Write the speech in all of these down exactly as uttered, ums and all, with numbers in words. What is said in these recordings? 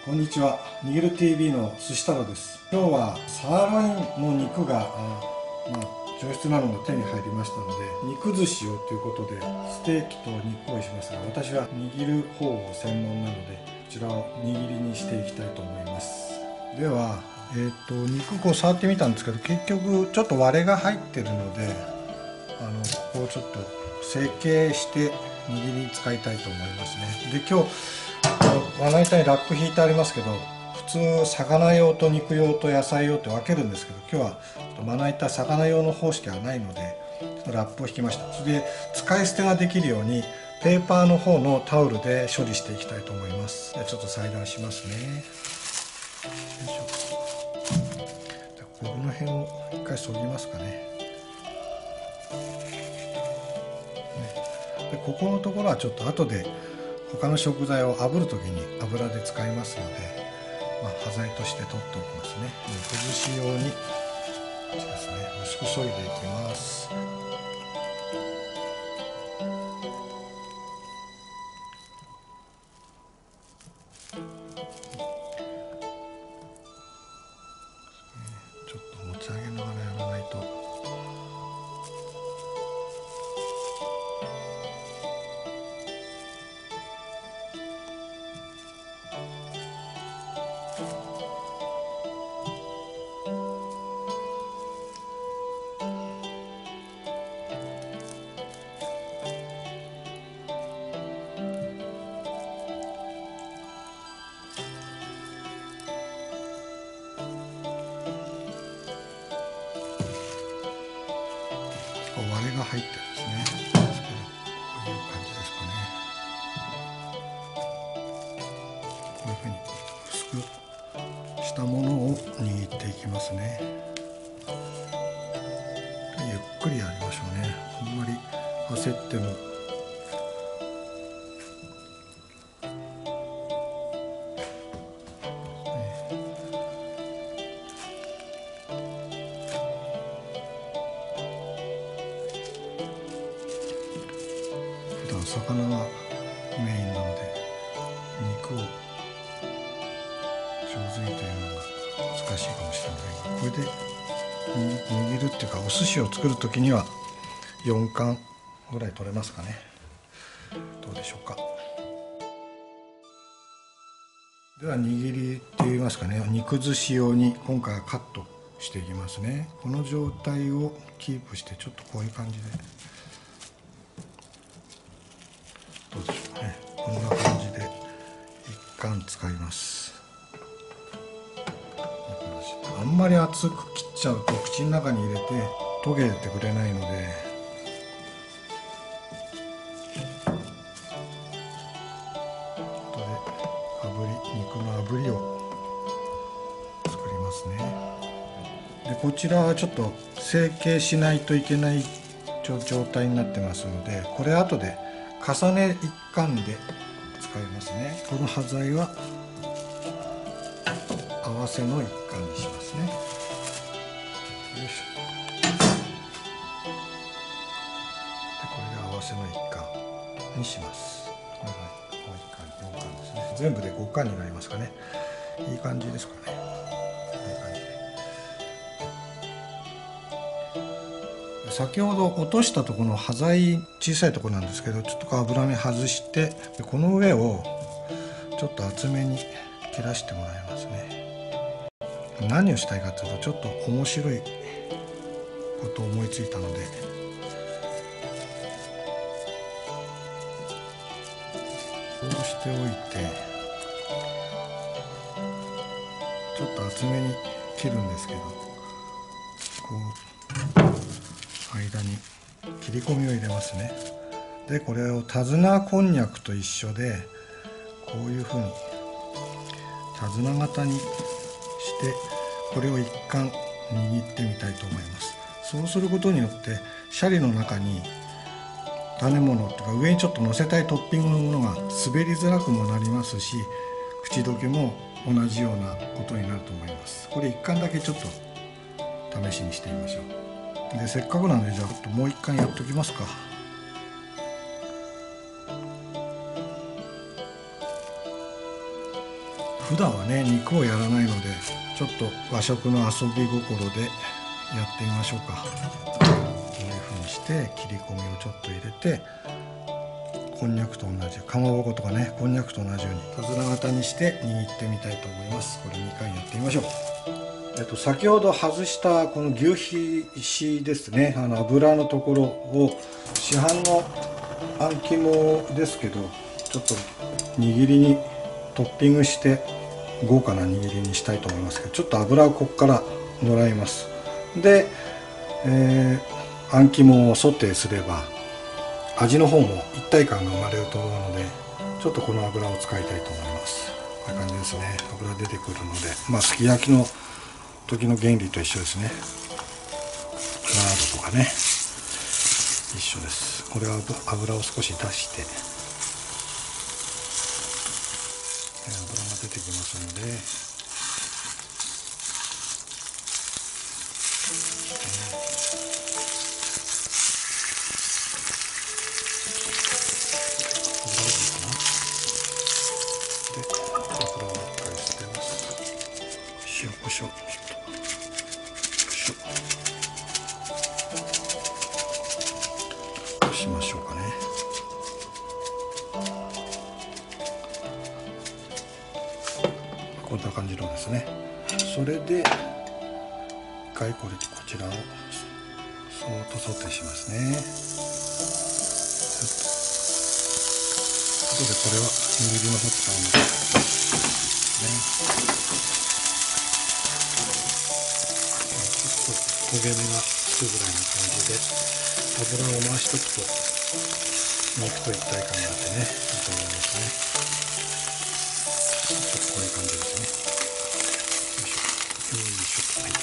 こんにちは。にぎる ティーブイ の寿司太郎です。今日はサーロインの肉が、あまあ、上質なのが手に入りましたので、肉寿司をということでステーキと肉を用意しますが、私は握る方を専門なので、こちらを握りにしていきたいと思います。では、えー、と肉こう触ってみたんですけど、結局ちょっと割れが入ってるので、あのここをちょっと成形して握りに使いたいと思いますね。で、今日まな板にラップ引いてありますけど、普通魚用と肉用と野菜用って分けるんですけど、今日はまな板魚用の方式はないのでラップを引きました。それで使い捨てができるようにペーパーの方のタオルで処理していきたいと思います。ではちょっと裁断しますね。よいしょ。この辺を一回そぎますかね。でここのところはちょっと後で他の食材を炙るときに油で使いますので、まあ、端材として取っておきますね。崩し用にですね、薄く削いでいきます。ちょっと持ち上げながらやらないと。割れが入ってるんですね。こういう感じですかね。こういうふうに薄くしたものを握っていきますね。ゆっくりやりましょうね。あんまり焦っても魚がメインなので肉を上手にというのが難しいかもしれませんが、これで握るっていうかお寿司を作る時にはよん貫ぐらい取れますかね。どうでしょうか。では握りって言いますかね、肉寿司用に今回はカットしていきますね。この状態をキープして、ちょっとこういう感じでどうでしょうね。こんな感じで一貫使います。あんまり厚く切っちゃうと口の中に入れて溶けてくれないので、ここで炙り肉の炙りを作りますね。でこちらはちょっと成形しないといけない状態になってますので、これ後で重ね一貫で使いますね。この端材は合わせの一貫にしますね。よいしょ。でこれで合わせの一貫にします。これがもう一貫、よん貫ですね。全部でご貫になりますかね。いい感じですかね。こういう感じで。先ほど落としたところの端材小さいところなんですけど、ちょっと脂身外して、この上をちょっと厚めに切らしてもらいますね。何をしたいかというと、ちょっと面白いことを思いついたので、こうしておいてちょっと厚めに切るんですけど、こう間に切り込みを入れますね。でこれを手綱こんにゃくと一緒で、こういうふうに手綱型にしてこれを一貫握ってみたいと思います。そうすることによってシャリの中に種物とか上にちょっと乗せたいトッピングのものが滑りづらくもなりますし、口どけも同じようなことになると思います。これ一貫だけちょっと試しにしてみましょう。でせっかくなので、じゃあちょっともう一貫やっときますか。 普段はね肉をやらないので、ちょっと和食の遊び心でやってみましょうか。こういうふうにして切り込みをちょっと入れて、こんにゃくと同じ、かまぼことかね、こんにゃくと同じように手綱型にして握ってみたいと思います。これにかいやってみましょう。えっと、先ほど外したこの牛皮ですね、あの油のところを市販のあん肝ですけど、ちょっと握りにトッピングして豪華な握りにしたいと思いますけど、ちょっと油をここからのらいます。で、えー、あん肝をソテーすれば味の方も一体感が生まれると思うので、ちょっとこの油を使いたいと思います。こういう感じですね。油出てくるので、まあすき焼きの時の原理と一緒ですね。ラードとかね一緒です。これは油を少し出して油が出てきますので、油を一回捨てます。塩コショウしましょうかね。こんな感じのですね。それで一回これこちらをそーっとソテーしますね。後でこれは握りの方使うのでね。ちょっと焦げ目がつくぐらいな感じで油を回しとくと肉と一体感があってね、いいと思いますね。ちょっとこういう感じですね。よいしょよいしょ、はい、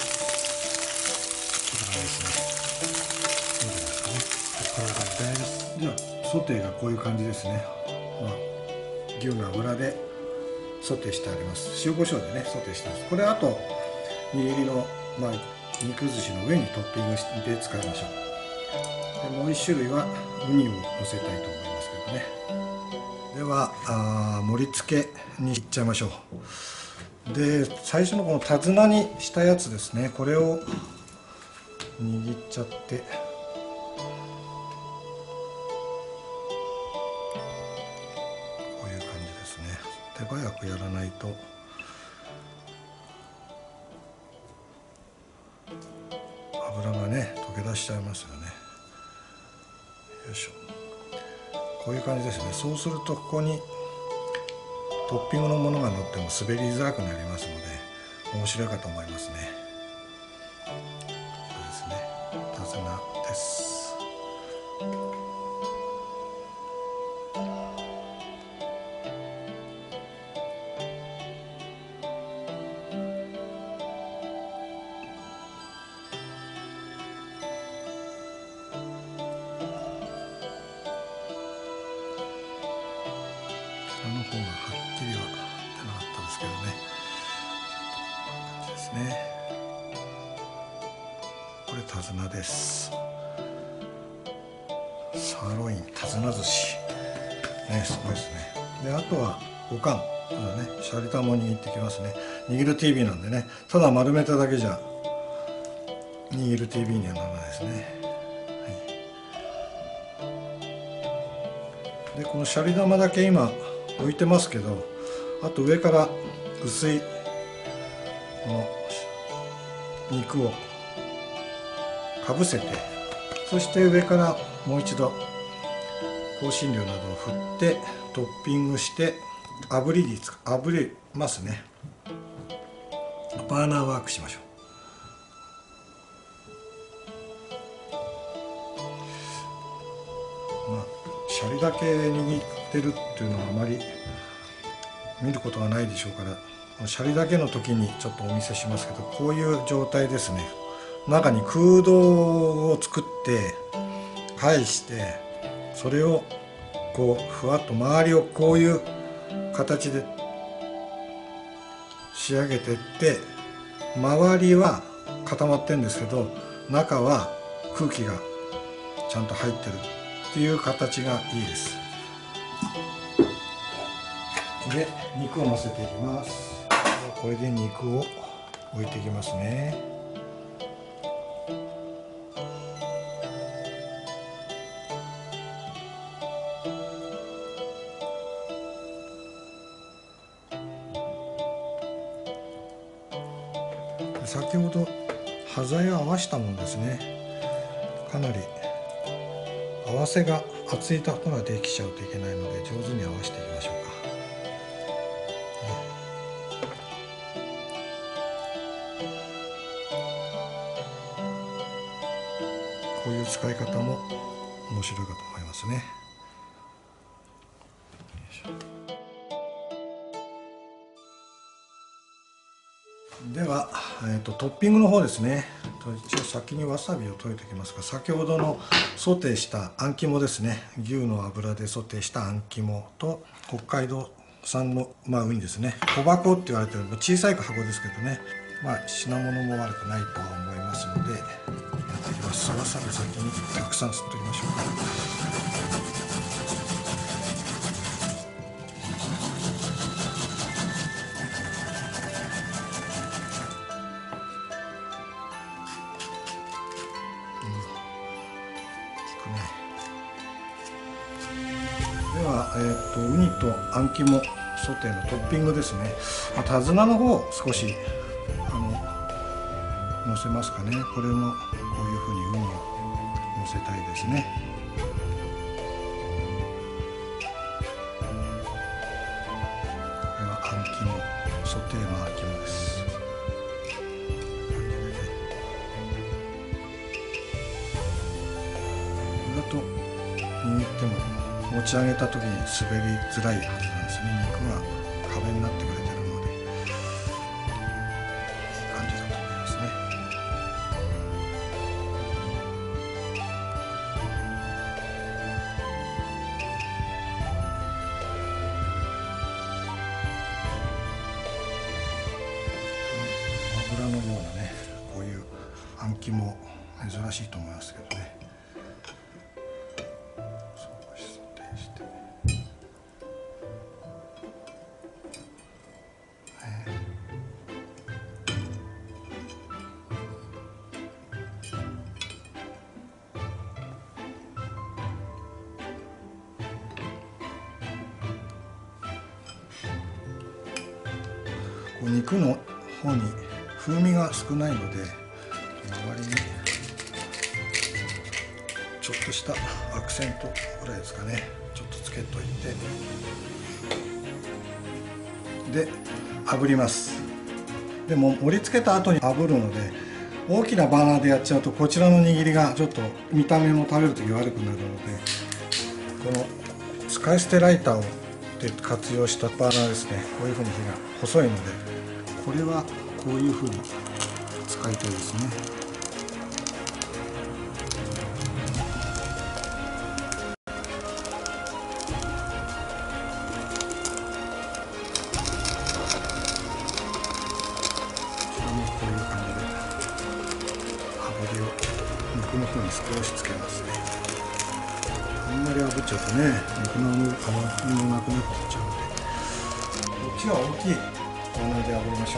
こんな感じですね。いいんじゃないですかね。こんな感じです。じゃあソテーがこういう感じですね。まあ、牛の油でソテーしてあります。塩コショウでねソテーしてあります。これあと握りの、まあ、肉寿司の上にトッピングして使いましょう。でもう一種類はウニをのせたいと思いますけどね。ではあ盛り付けにいっちゃいましょう。で最初のこの手綱にしたやつですね、これを握っちゃって、こういう感じですね。手早くやらないと油がね溶け出しちゃいますよね。よいしょ、こういう感じですね。そうするとここにトッピングのものが乗っても滑りづらくなりますので面白いかと思いますね。そうですね、手綱です。の方がはっきりは出なかったですけどね、こんな感じですね。これ手綱です。サーロイン手綱寿司ね、すごいですね。であとはおかん、ただねシャリタンも握ってきますね。握る ティーブイ なんでね、ただ丸めただけじゃ握る ティーブイ にはならないですね。はい、でこのシャリ玉だけ今置いてますけど、あと上から薄いこの肉をかぶせて、そして上からもう一度香辛料などを振ってトッピングして炙りに炙りますね。バーナーワークしましょう。まあシャリだけ握ってるっていうのはあまり見ることがないでしょうから、シャリだけの時にちょっとお見せしますけど、こういう状態ですね。中に空洞を作って返して、それをこうふわっと周りをこういう形で仕上げていって、周りは固まってるんですけど中は空気がちゃんと入ってるっていう形がいいです。 で肉を乗せていきます。これで肉を置いていきますね。先ほど端材を合わしたものですね。かなり合わせが厚いところができちゃうといけないので、上手に合わせていきましょうか。こういう使い方も面白いかと思いますね。では、えーと、トッピングの方ですね。一応先にわさびを溶いておきますが、先ほどのソテーしたあん肝ですね。牛の油でソテーしたあん肝と北海道産の、まあ、ウニですね。小箱って言われてる小さい箱ですけどね、まあ、品物も悪くないとは思いますのでやっていきます。わさび先にたくさん吸っておきましょうか。では、えー、とウニとあん肝ソテーのトッピングですね。まあ、手綱の方少しあの乗せますかね。これもこういうふうにウニを乗せたいですね。これはあん肝、ソテーのあん肝です。これだと握っても持ち上げた時に滑りづらいはずなんですね。肉が壁になってくれてるのでいい感じだと思いますね。油のようなね、こういうあん肝珍しいと思いますけどね。肉の方に風味が少ないので、周りにちょっとしたアクセントぐらいですかね、ちょっとつけといて、で炙ります。でも盛り付けた後に炙るので、大きなバーナーでやっちゃうとこちらの握りがちょっと見た目も食べるとき悪くなるので、この使い捨てライターをで活用したバーナーですね。こういうふうに火が細いので、これはこういうふうに使いたいですね。こういう感じで炙りを肉の方に少しつけますね。あんまり炙っちゃうとね、肉の甘みもなくなっていっちゃうので、こっちは大きいバーナーで炙りましょう。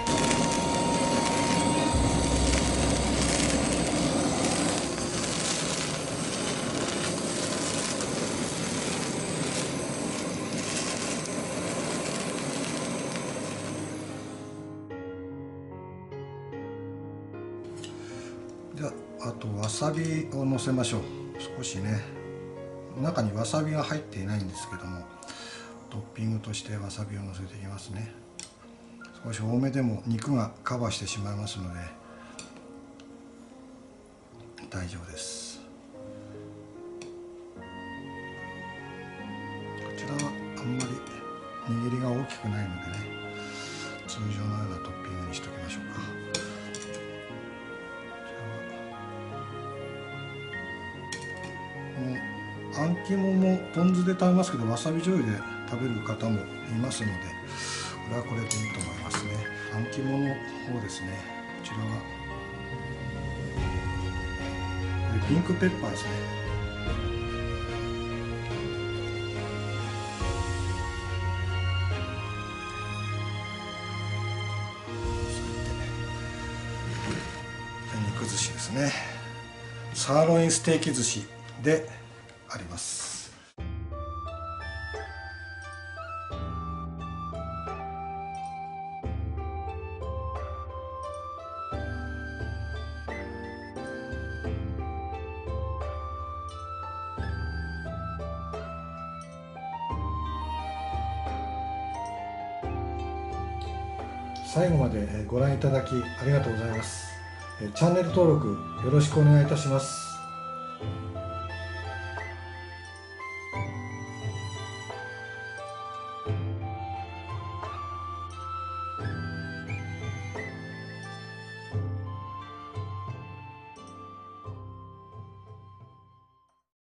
じゃあ、あとわさびをのせましょう。少しね、中にわさびが入っていないんですけども、トッピングとしてわさびをのせていきますね。少し多めでも肉がカバーしてしまいますので大丈夫です。こちらはあんまり握りが大きくないのでね、通常のようなトッピングにしておきましょうか。このあん肝もポン酢で食べますけど、わさび醤油で食べる方もいますので、これはこれでいいと思いますね。あん肝の方ですね。こちらはこれピンクペッパーですね。 寿司ですね。サーロインステーキ寿司であります。最後までご覧いただきありがとうございます。チャンネル登録よろしくお願いいたします。